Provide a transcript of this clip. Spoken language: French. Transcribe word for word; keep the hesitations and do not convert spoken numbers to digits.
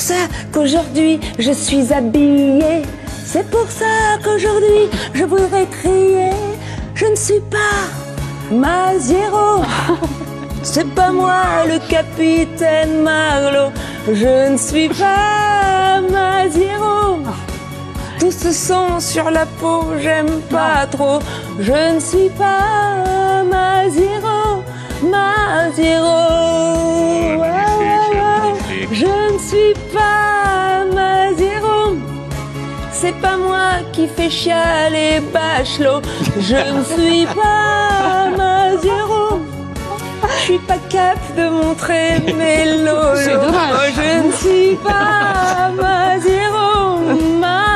ça qu'aujourd'hui je suis habillée. C'est pour ça qu'aujourd'hui je voudrais crier. Je ne suis pas Maziero. C'est pas moi le capitaine Marlowe. Je ne suis pas Maziero. Tout ce sang sur la peau, j'aime pas trop. Je ne suis pas Maziero. Maziero. Je ne suis pas Maziero. C'est pas moi qui fais chialer Bachelot. Je ne suis pas Maziero. Je suis pas cap de montrer mes lolos. C'est dommage. Je ne suis pas Maziero.